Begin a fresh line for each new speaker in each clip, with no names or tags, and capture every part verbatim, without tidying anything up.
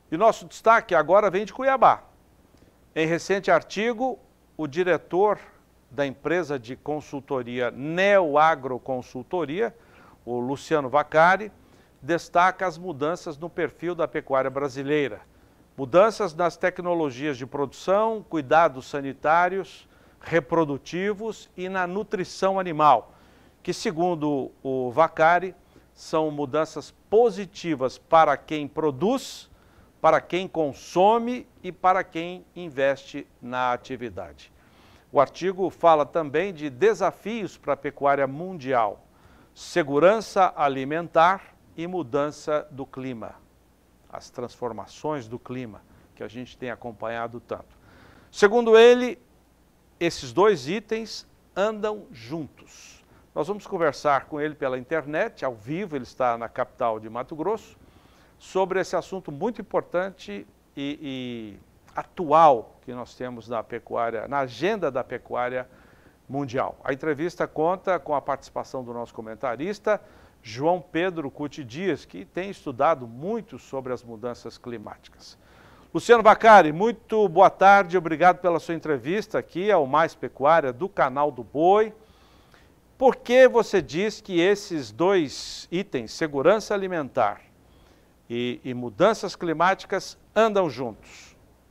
E nosso destaque agora vem de Cuiabá. Em recente artigo, o diretor da empresa de consultoria Neoagro Consultoria, o Luciano Vaccari, destaca as mudanças no perfil da pecuária brasileira. Mudanças nas tecnologias de produção, cuidados sanitários, reprodutivos e na nutrição animal, que, segundo o Vaccari, são mudanças positivas para quem produz, para quem consome e para quem investe na atividade. O artigo fala também de desafios para a pecuária mundial, segurança alimentar e mudança do clima, as transformações do clima que a gente tem acompanhado tanto. Segundo ele, esses dois itens andam juntos. Nós vamos conversar com ele pela internet, ao vivo, ele está na capital de Mato Grosso, sobre esse assunto muito importante e, e atual que nós temos na pecuária, na agenda da pecuária mundial. A entrevista conta com a participação do nosso comentarista, João Pedro Cuti Dias, que tem estudado muito sobre as mudanças climáticas. Luciano Vaccari, muito boa tarde, obrigado pela sua entrevista aqui ao Mais Pecuária do Canal do Boi. Por que você diz que esses dois itens, segurança alimentar e, e mudanças climáticas, andam juntos?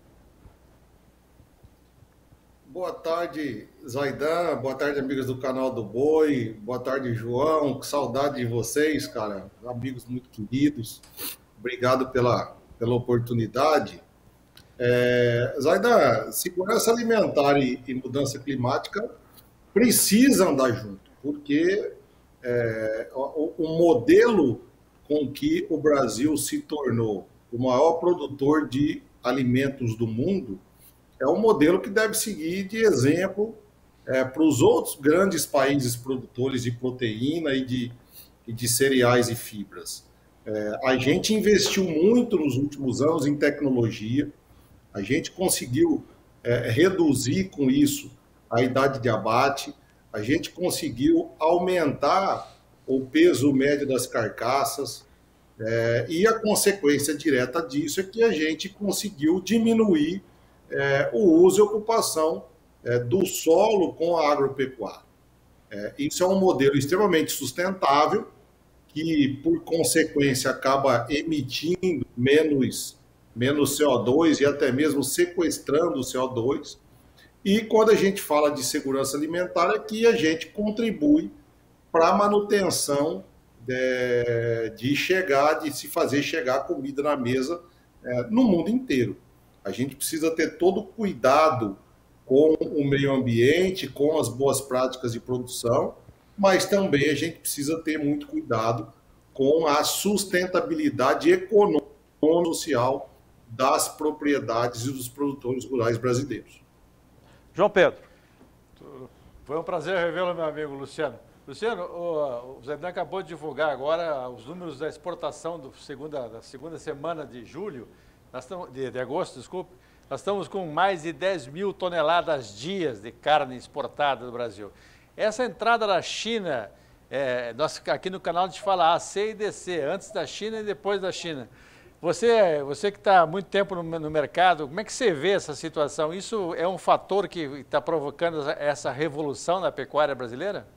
Boa tarde, Zaidan. Boa tarde, amigos do Canal do Boi. Boa tarde, João. Que saudade de vocês, cara. Amigos muito queridos. Obrigado pela, pela oportunidade. É, Zaidan, segurança alimentar e, e mudança climática precisam andar junto, porque é, o, o modelo com que o Brasil se tornou o maior produtor de alimentos do mundo é um modelo que deve seguir de exemplo é, para os outros grandes países produtores de proteína e de, e de cereais e fibras. É, a gente investiu muito nos últimos anos em tecnologia, a gente conseguiu é, reduzir com isso a idade de abate, a gente conseguiu aumentar o peso médio das carcaças, é, e a consequência direta disso é que a gente conseguiu diminuir É, o uso e ocupação é, do solo com a agropecuária. É, isso é um modelo extremamente sustentável, que, por consequência, acaba emitindo menos, menos C O dois e até mesmo sequestrando o C O dois. E quando a gente fala de segurança alimentar, é que a gente contribui para a manutenção de, de chegar, de se fazer chegar comida na mesa é, no mundo inteiro. A gente precisa ter todo o cuidado com o meio ambiente, com as boas práticas de produção, mas também a gente precisa ter muito cuidado com a sustentabilidade econômica e social das propriedades e dos produtores rurais brasileiros.
João Pedro.
Foi um prazer revê-lo, meu amigo Luciano. Luciano, o, o Zaidan acabou de divulgar agora os números da exportação do segunda, da segunda semana de julho, Nós estamos, de, de agosto, desculpe, nós estamos com mais de dez mil toneladas dias de carne exportada do Brasil. Essa entrada da China, é, nós aqui no canal a gente fala A, C e D C, antes da China e depois da China. Você, você que está há muito tempo no, no mercado, como é que você vê essa situação? Isso é um fator que está provocando essa revolução na pecuária brasileira?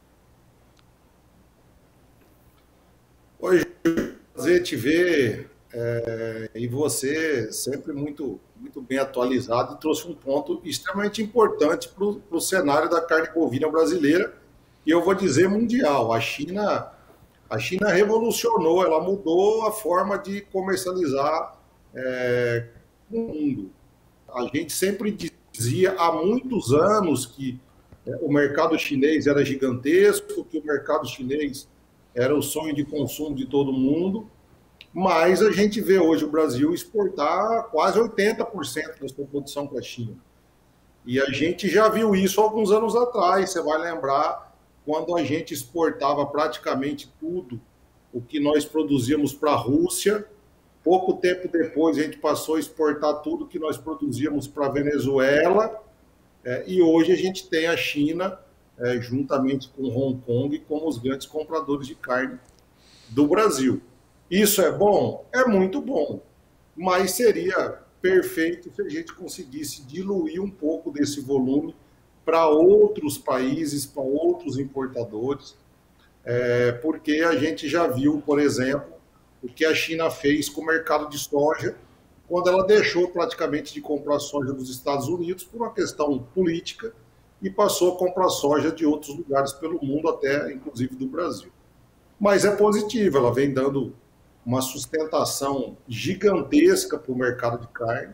Oi, prazer te ver. É, e você sempre muito, muito bem atualizado e trouxe um ponto extremamente importante para o cenário da carne bovina brasileira e eu vou dizer mundial. A China, a China revolucionou, ela mudou a forma de comercializar é, o mundo. A gente sempre dizia há muitos anos que é, o mercado chinês era gigantesco, que o mercado chinês era o sonho de consumo de todo mundo. Mas a gente vê hoje o Brasil exportar quase oitenta por cento da sua produção para a China. E a gente já viu isso alguns anos atrás. Você vai lembrar quando a gente exportava praticamente tudo o que nós produzíamos para a Rússia. Pouco tempo depois a gente passou a exportar tudo que nós produzíamos para a Venezuela. É, e hoje a gente tem a China, é, juntamente com Hong Kong, como os grandes compradores de carne do Brasil. Isso é bom? É muito bom. mas seria perfeito se a gente conseguisse diluir um pouco desse volume para outros países, para outros importadores, é, porque a gente já viu, por exemplo, o que a China fez com o mercado de soja, quando ela deixou praticamente de comprar soja dos Estados Unidos por uma questão política e passou a comprar soja de outros lugares pelo mundo, até inclusive do Brasil. Mas é positivo, ela vem dando uma sustentação gigantesca para o mercado de carne.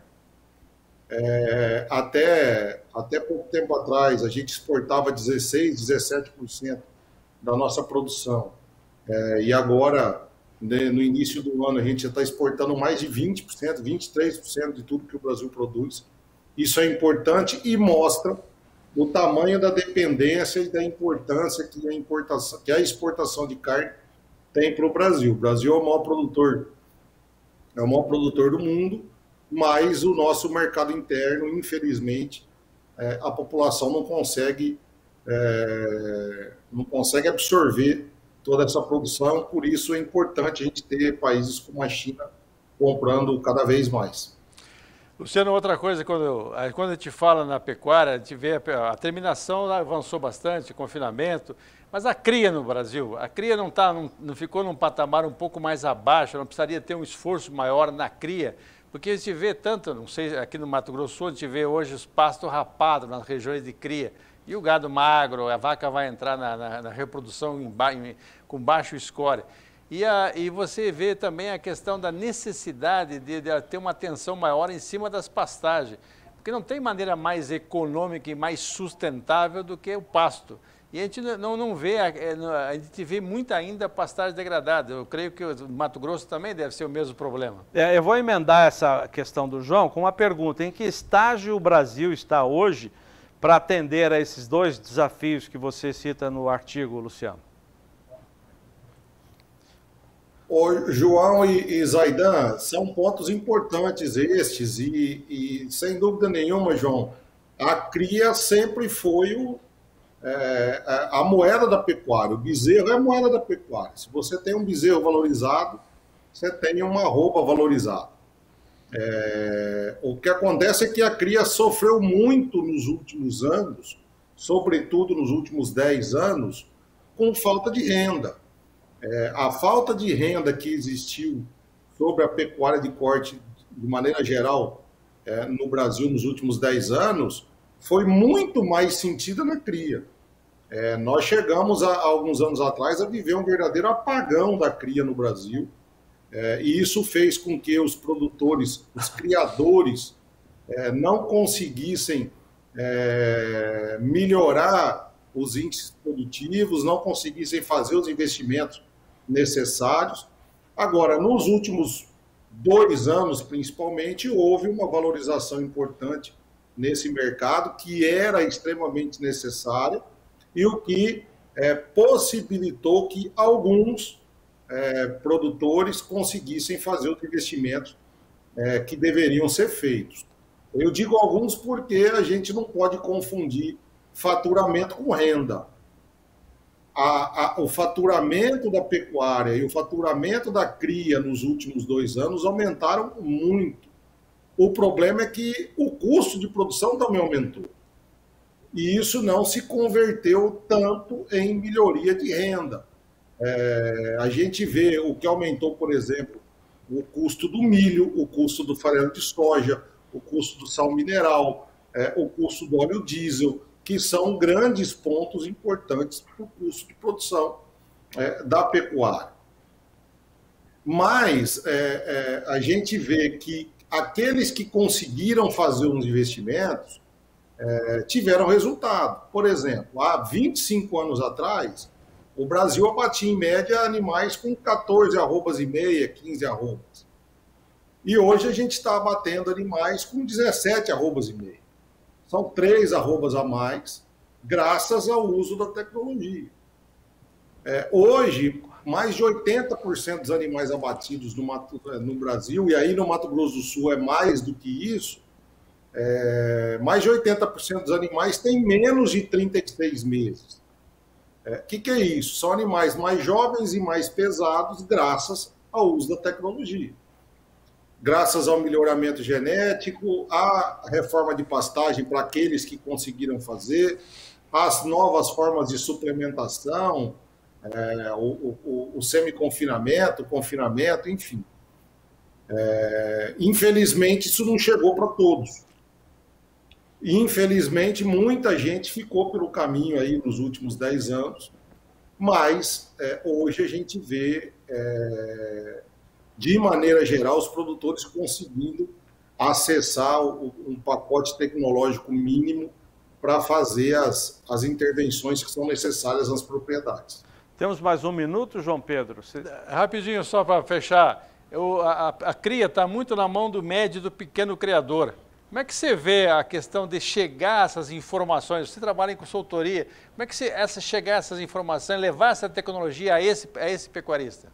É, até, até pouco tempo atrás, a gente exportava dezesseis, dezessete por cento da nossa produção. É, e agora, né, no início do ano, a gente já está exportando mais de vinte por cento, vinte e três por cento de tudo que o Brasil produz. Isso é importante e mostra o tamanho da dependência e da importância que a, importação, que a exportação de carne tem para o Brasil. O Brasil é o maior produtor, é o maior produtor do mundo, mas o nosso mercado interno, infelizmente, é, a população não consegue, é, não consegue absorver toda essa produção, por isso é importante a gente ter países como a China comprando cada vez mais.
Luciano, outra coisa, quando, quando a gente fala na pecuária, a gente vê a, a terminação avançou bastante, confinamento, mas a cria no Brasil, a cria não, tá, não, não ficou num patamar um pouco mais abaixo, não precisaria ter um esforço maior na cria, porque a gente vê tanto, não sei, aqui no Mato Grosso do Sul, a gente vê hoje os pastos rapados nas regiões de cria, e o gado magro, a vaca vai entrar na, na, na reprodução em ba, em, com baixo score. E, a, e você vê também a questão da necessidade de, de ter uma atenção maior em cima das pastagens, porque não tem maneira mais econômica e mais sustentável do que o pasto. E a gente não, não vê, a gente vê muito ainda pastagem degradada. Eu creio que o Mato Grosso também deve ser o mesmo problema.
É, eu vou emendar essa questão do João com uma pergunta. Em que estágio o Brasil está hoje para atender a esses dois desafios que você cita no artigo, Luciano?
Ô, João e, e Zaidan, são pontos importantes estes e, e, sem dúvida nenhuma, João, a cria sempre foi o, é, a moeda da pecuária. O bezerro é a moeda da pecuária. Se você tem um bezerro valorizado, você tem uma arroba valorizada. É, o que acontece é que a cria sofreu muito nos últimos anos, sobretudo nos últimos dez anos, com falta de renda. É, a falta de renda que existiu sobre a pecuária de corte, de maneira geral, é, no Brasil nos últimos dez anos, foi muito mais sentida na cria. É, nós chegamos, a, alguns anos atrás, a viver um verdadeiro apagão da cria no Brasil, é, e isso fez com que os produtores, os criadores, é, não conseguissem é, melhorar os índices produtivos, não conseguissem fazer os investimentos necessários. Agora, nos últimos dois anos, principalmente, houve uma valorização importante nesse mercado, que era extremamente necessária, e o que é, possibilitou que alguns é, produtores conseguissem fazer os investimentos é, que deveriam ser feitos. Eu digo alguns porque a gente não pode confundir faturamento com renda. A, a, o faturamento da pecuária e o faturamento da cria nos últimos dois anos aumentaram muito. O problema é que o custo de produção também aumentou. E isso não se converteu tanto em melhoria de renda. É, a gente vê o que aumentou, por exemplo, o custo do milho, o custo do farelo de soja, o custo do sal mineral, é, o custo do óleo diesel, que são grandes pontos importantes para o custo de produção é, da pecuária. Mas é, é, a gente vê que aqueles que conseguiram fazer os investimentos é, tiveram resultado. Por exemplo, há vinte e cinco anos atrás, o Brasil abatia em média animais com quatorze arrobas e meia, quinze arrobas. E hoje a gente está abatendo animais com dezessete arrobas e meia. São três arrobas a mais, graças ao uso da tecnologia. É, hoje, mais de oitenta por cento dos animais abatidos no, Mato, no Brasil, e aí no Mato Grosso do Sul é mais do que isso, é, mais de oitenta por cento dos animais têm menos de trinta e seis meses. O é, que, que é isso? São animais mais jovens e mais pesados graças ao uso da tecnologia. graças ao melhoramento genético, à reforma de pastagem para aqueles que conseguiram fazer, as novas formas de suplementação, é, o, o, o semi-confinamento, o confinamento, enfim. É, infelizmente, isso não chegou para todos. Infelizmente, muita gente ficou pelo caminho aí nos últimos dez anos, mas é, hoje a gente vê, é, de maneira geral, os produtores conseguindo acessar o, um pacote tecnológico mínimo para fazer as, as intervenções que são necessárias nas propriedades.
Temos mais um minuto, João Pedro? Você...
Rapidinho, só para fechar. Eu, a, a cria está muito na mão do médio e do pequeno criador. Como é que você vê a questão de chegar a essas informações? Você trabalha em consultoria. Como é que você essa, chegar a essas informações, levar essa tecnologia a esse, a esse pecuarista?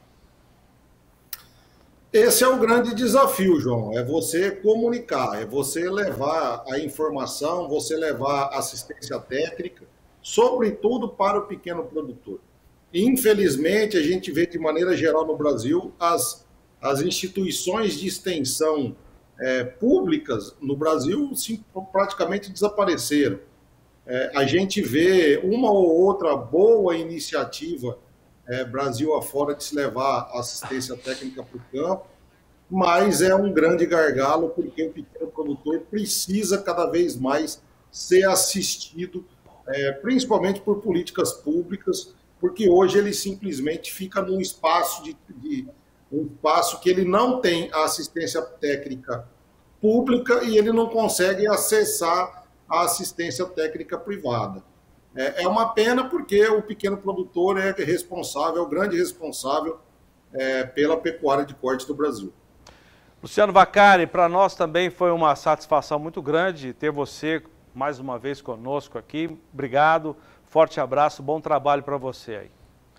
Esse é o grande desafio, João. É você comunicar, é você levar a informação, você levar assistência técnica, sobretudo para o pequeno produtor. Infelizmente, a gente vê de maneira geral no Brasil as, as instituições de extensão É, públicas no Brasil sim, praticamente desapareceram. É, a gente vê uma ou outra boa iniciativa é, Brasil afora de se levar assistência técnica para o campo, mas é um grande gargalo porque o pequeno produtor precisa cada vez mais ser assistido, é, principalmente por políticas públicas, porque hoje ele simplesmente fica num espaço de, de um espaço que ele não tem a assistência técnica pública e ele não consegue acessar a assistência técnica privada. É, é uma pena porque o pequeno produtor é responsável, é o grande responsável é, pela pecuária de corte do Brasil.
Luciano Vaccari, para nós também foi uma satisfação muito grande ter você mais uma vez conosco aqui. Obrigado, forte abraço, bom trabalho para você aí.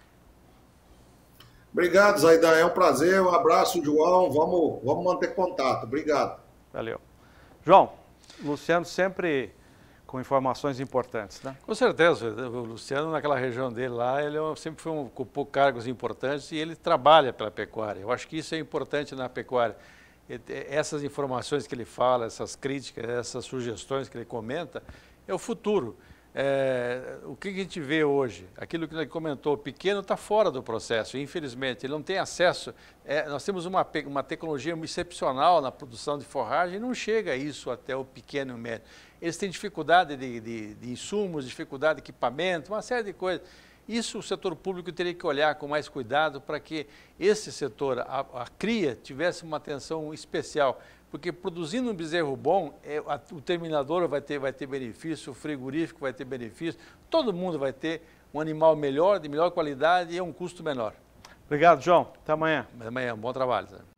Obrigado, Zaidan, é um prazer, um abraço, João, vamos, vamos manter contato, obrigado.
Valeu. João, Luciano sempre com informações importantes, né?
Com certeza, o Luciano naquela região dele lá, ele sempre foi um, ocupou cargos importantes e ele trabalha pela pecuária. Eu acho que isso é importante na pecuária. Essas informações que ele fala, essas críticas, essas sugestões que ele comenta, é o futuro. É, o que a gente vê hoje, aquilo que ele comentou, o pequeno está fora do processo, infelizmente, ele não tem acesso, é, nós temos uma, uma tecnologia excepcional na produção de forragem, não chega isso até o pequeno e o médio. Eles têm dificuldade de, de, de insumos, dificuldade de equipamento, uma série de coisas. Isso o setor público teria que olhar com mais cuidado para que esse setor, a, a cria, tivesse uma atenção especial. Porque produzindo um bezerro bom, é, a, o terminador vai ter, vai ter benefício, o frigorífico vai ter benefício, todo mundo vai ter um animal melhor, de melhor qualidade e a um custo menor.
Obrigado, João. Até amanhã.
Até amanhã, bom trabalho.